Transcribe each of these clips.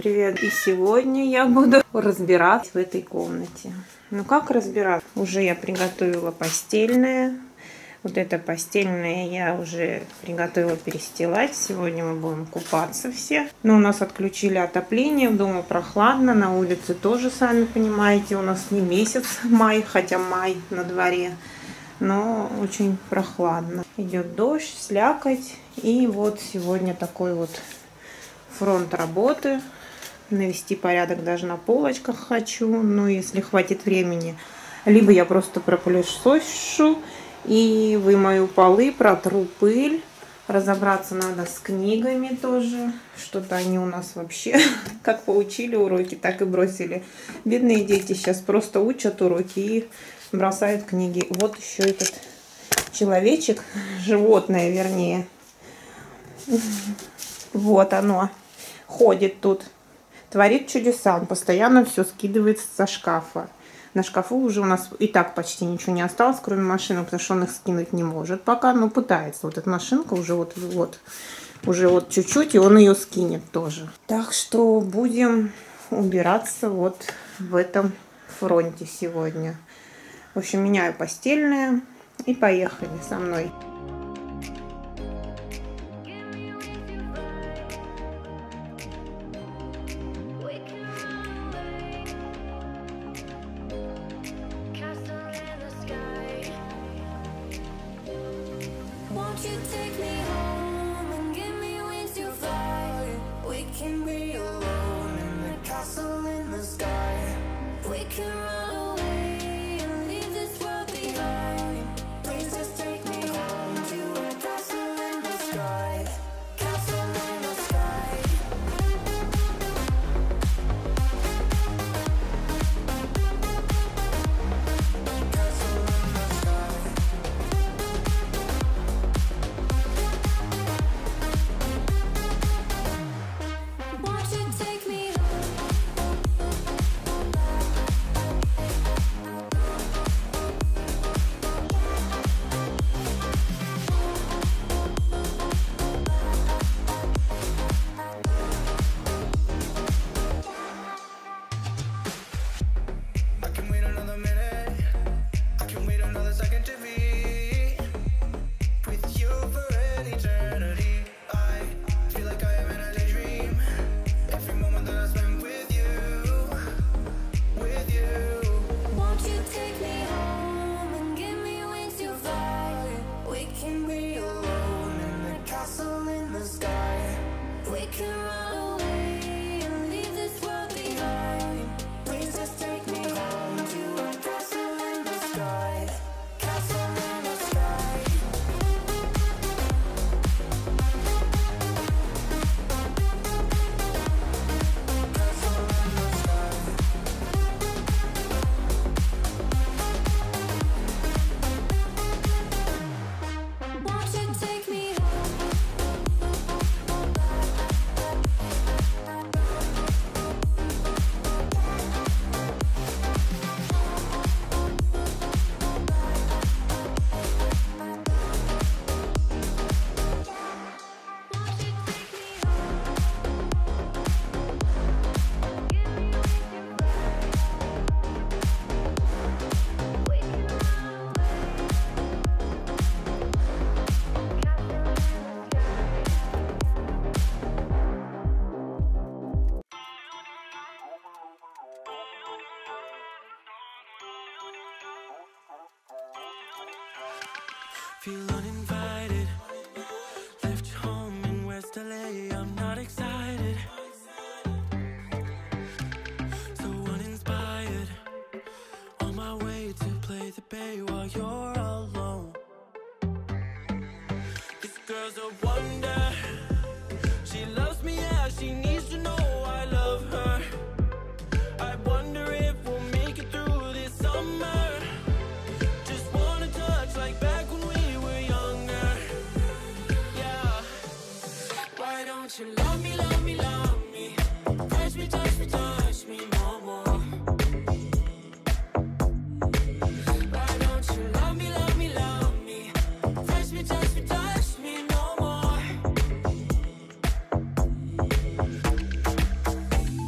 привет! И сегодня я буду разбираться в этой комнате. Ну как разбираться? Уже я приготовила постельное. Вот это постельное я уже приготовила перестилать. Сегодня мы будем купаться все. Но у нас отключили отопление, дома прохладно, на улице тоже, сами понимаете, у нас не месяц май, хотя май на дворе. Но очень прохладно. Идет дождь, слякоть. И вот сегодня такой вот фронт работы. Навести порядок даже на полочках хочу. Но если хватит времени, либо я просто пропылесошу и вымою полы, протру пыль. Разобраться надо с книгами тоже. Что-то они у нас вообще как поучили уроки, так и бросили. Бедные дети сейчас просто учат уроки и бросают книги. Вот еще этот человечек, животное вернее. Вот оно ходит тут, творит чудеса. Он постоянно все скидывает со шкафа. На шкафу уже у нас и так почти ничего не осталось, кроме машинок, потому что он их скинуть не может пока, но пытается. Вот эта машинка уже уже чуть-чуть, и он ее скинет тоже. Так что будем убираться вот в этом фронте сегодня. В общем, меняю постельное и поехали со мной. Feel uninvited, left you home in West LA, I'm not excited, so uninspired, on my way to play the bay while you're alone. This girl's a wonder, she loves me, yeah, she needs to know I love her. I wonder if we'll make it through this summer, just wanna touch like back when we were younger, yeah. Why don't you love me, love me, love me, touch me, touch me, touch me no more. Why don't you love me, love me, love me, touch me, touch me, touch me no more.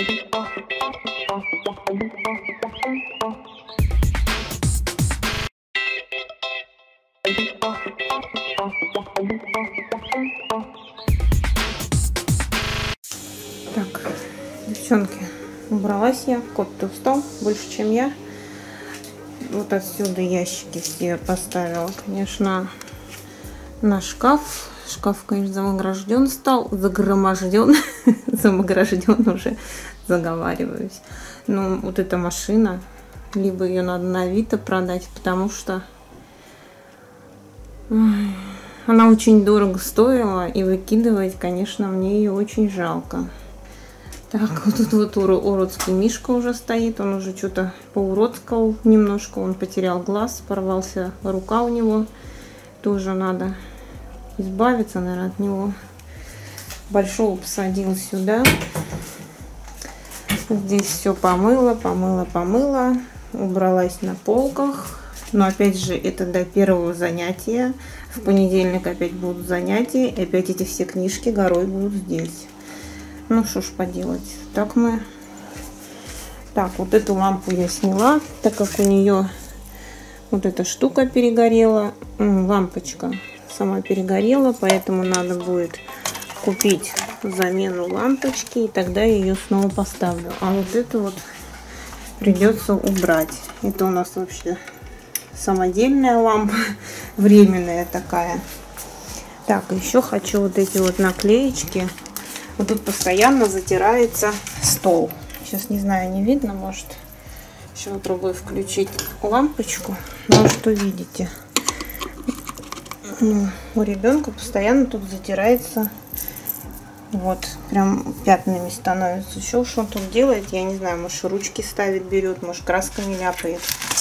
Так, девчонки, убралась я. Кот-то встал больше, чем я. Вот отсюда ящики все поставила, конечно, на шкаф. Шкаф, конечно, загроможден стал, загроможден, замогражден уже, заговариваюсь. Но вот эта машина, либо ее надо на Авито продать, потому что она очень дорого стоила, и выкидывать, конечно, мне ее очень жалко. Так, вот тут вот уродский мишка уже стоит, он уже что-то поуродскал немножко, он потерял глаз, порвался рука у него, тоже надо избавиться, наверное, от него. Большого посадила сюда. Здесь все помыла, убралась на полках. Но опять же, это до первого занятия. В понедельник опять будут занятия, и опять эти все книжки горой будут здесь. Ну, что ж поделать. Так мы... Так, вот эту лампу я сняла, так как у нее вот эта штука перегорела. Лампочка сама перегорела, поэтому надо будет купить замену лампочки, и тогда я ее снова поставлю. А вот это вот придется убрать. Это у нас вообще самодельная лампа, временная такая. Так, еще хочу вот эти вот наклеечки. Вот тут постоянно затирается стол. Сейчас не знаю, не видно, может. Сейчас попробую включить лампочку. Может, увидите. Ну, у ребенка постоянно тут затирается. Вот, прям пятнами становится. Еще что он тут делает, я не знаю. Может, ручки ставит, берет, может, красками ляпает.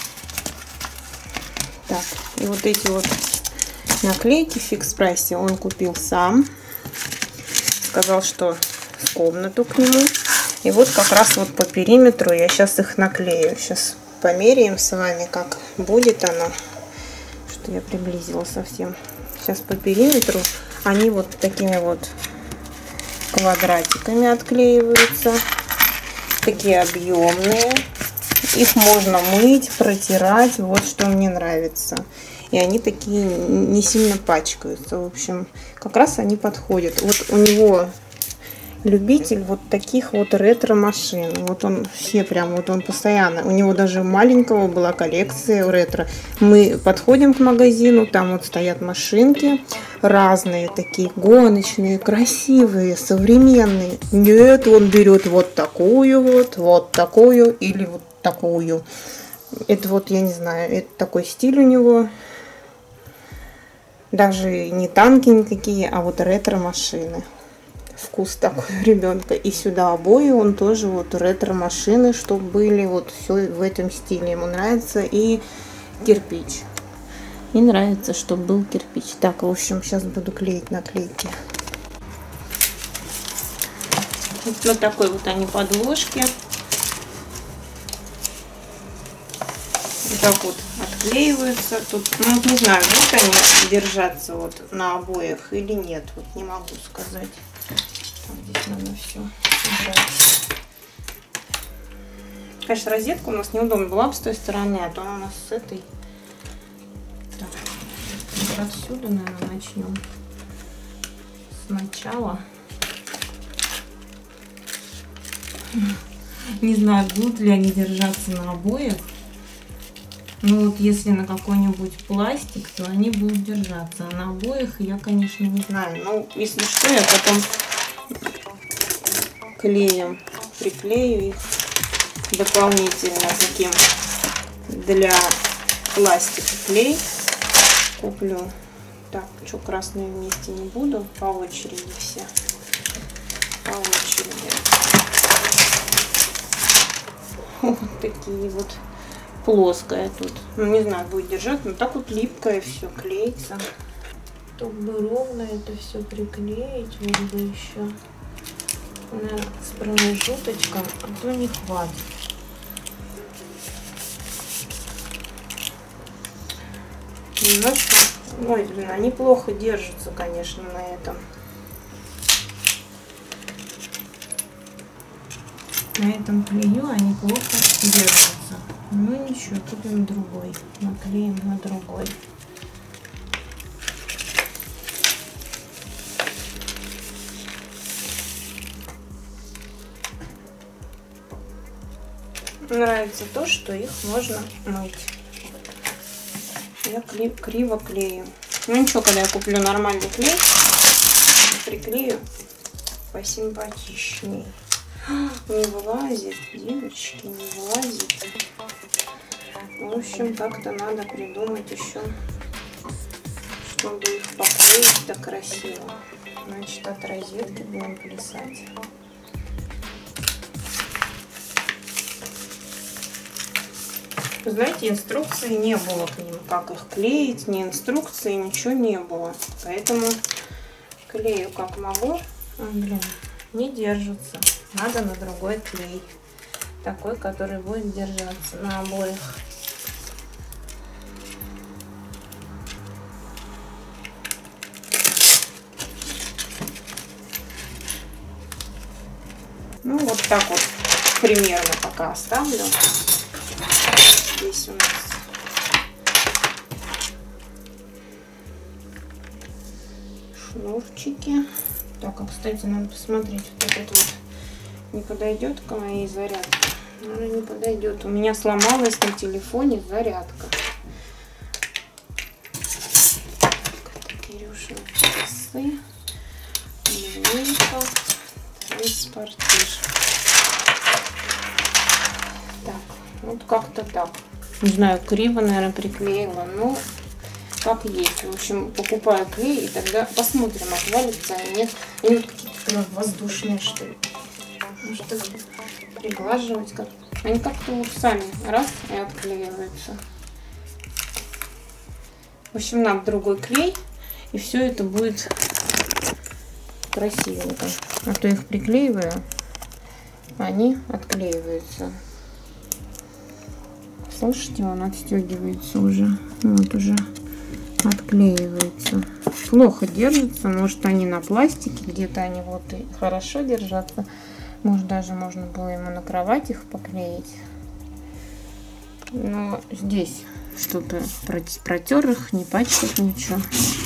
Так, и вот эти вот наклейки в Фикс Прайсе он купил сам. Сказал, что в комнату к нему. И вот как раз вот по периметру я сейчас их наклею. Сейчас померяем с вами, как будет оно. Что я приблизила совсем. Сейчас по периметру они вот такими вот квадратиками отклеиваются. Такие объемные. Их можно мыть, протирать. Вот что мне нравится. И они такие не сильно пачкаются. В общем, как раз они подходят. Вот у него любитель вот таких вот ретро-машин. Вот он все прям, вот он постоянно. У него даже маленького была коллекция ретро. Мы подходим к магазину, там вот стоят машинки. Разные такие, гоночные, красивые, современные. Нет, он берет вот такую или вот такую. Это вот, я не знаю, это такой стиль у него. Даже не танки никакие, а вот ретро-машины. Вкус такой у ребенка. И сюда обои он тоже вот ретро-машины, чтобы были вот все в этом стиле. Ему нравится и кирпич. И нравится, чтобы был кирпич. Так, в общем, сейчас буду клеить наклейки. Вот такой вот они подложки. Вот так вот отклеиваются. Тут, ну, вот не знаю, будут они держаться вот на обоях или нет. Вот не могу сказать. Так, здесь надо все убрать. Конечно, розетка у нас неудобно была бы с той стороны, а то она у нас с этой. Так, отсюда, наверное, начнем. Сначала. Не знаю, будут ли они держаться на обоях. Ну вот если на какой-нибудь пластик, то они будут держаться. А на обоях я, конечно, не знаю. Ну, если что, я потом клеем приклею их дополнительно таким для пластика клей куплю. Так, что, красные вместе не буду, по очереди все. По очереди. Вот такие вот. Плоская тут. Ну, не знаю, будет держать, но так вот липкое все клеится. Чтобы ровно это все приклеить, вот бы еще с промежуточком, а то не хватит. Немножко. Ой, блин, они плохо держатся, конечно, на этом. На этом клею они плохо держатся. Ну ничего, купим другой. Наклеим на другой. Нравится то, что их можно мыть. Я криво клею. Ну ничего, когда я куплю нормальный клей, приклею посимпатичней. Не вылазит, девочки, не вылазит. В общем, как-то надо придумать еще, чтобы их поклеить так красиво. Значит, от розетки будем плясать. Знаете, инструкции не было к ним, как их клеить, ни инструкции, ничего не было. Поэтому клею как могу. Блин, не держится. Надо на другой клей. Такой, который будет держаться на обоих. Ну, вот так вот примерно пока оставлю. Здесь у нас шнурчики. Так, а кстати, надо посмотреть, вот этот вот не подойдет к моей зарядке. Наверное, не подойдет. У меня сломалась на телефоне зарядка. Кирюшины часы. Линейка. Транспортир. Так, вот как-то так. Не знаю, криво, наверное, приклеила, но как есть. В общем, покупаю клей и тогда посмотрим, отвалится или нет. Они вот какие-то воздушные, что ли. Может, их приглаживать как. Они как-то вот сами раз и отклеиваются. В общем, надо другой клей, и все это будет красивенько. А то их приклеиваю, они отклеиваются. Слушайте, он отстегивается уже. Вот уже отклеивается. Плохо держится. Может, они на пластике, где-то они вот и хорошо держатся. Может, даже можно было ему на кровать их поклеить. Но здесь что-то протер их, не пачкать ничего.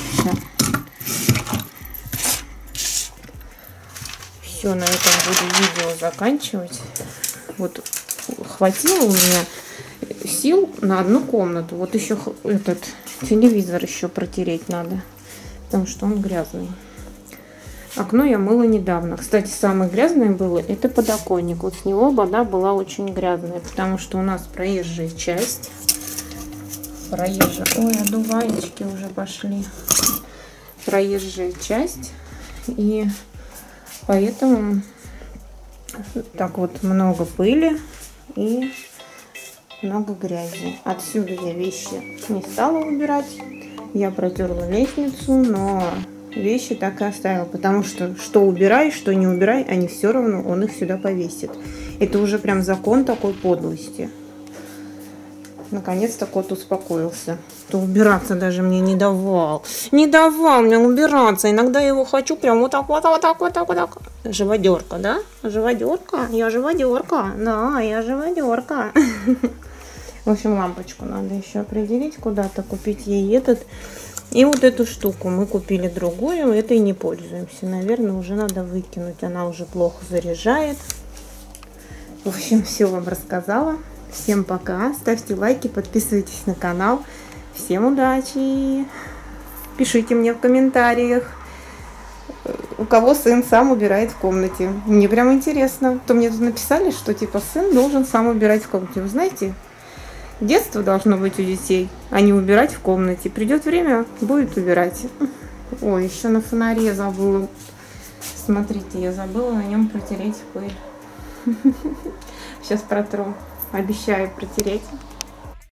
Все, на этом буду видео заканчивать. Вот хватило у меня сил на одну комнату. Вот еще этот телевизор еще протереть надо, потому что он грязный. Окно я мыла недавно. Кстати, самое грязное было это подоконник. Вот с него вода была очень грязная, потому что у нас проезжая часть. Ой, одуванчики уже пошли. Проезжая часть. И поэтому так вот много пыли и много грязи. Отсюда я вещи не стала убирать. Я протерла лестницу, но вещи так и оставила, потому что убирай, что не убирай, они все равно, он их сюда повесит. Это уже прям закон такой подлости. Наконец-то кот успокоился. То убираться даже мне не давал. Не давал мне убираться. Иногда я его хочу прям вот так, вот так, вот так, вот так. Живодерка, да? Живодерка? Я живодерка. Да, я живодерка. В общем, лампочку надо еще определить, куда-то купить ей этот. И вот эту штуку мы купили другую, этой не пользуемся. Наверное, уже надо выкинуть. Она уже плохо заряжает. В общем, все вам рассказала. Всем пока. Ставьте лайки, подписывайтесь на канал. Всем удачи. Пишите мне в комментариях, у кого сын сам убирает в комнате. Мне прям интересно. То мне тут написали, что типа сын должен сам убирать в комнате. Вы знаете, детство должно быть у детей, а не убирать в комнате. Придет время, будет убирать. Ой, еще на фонаре забыла. Смотрите, я забыла на нем протереть пыль. Сейчас протру. Обещаю протереть.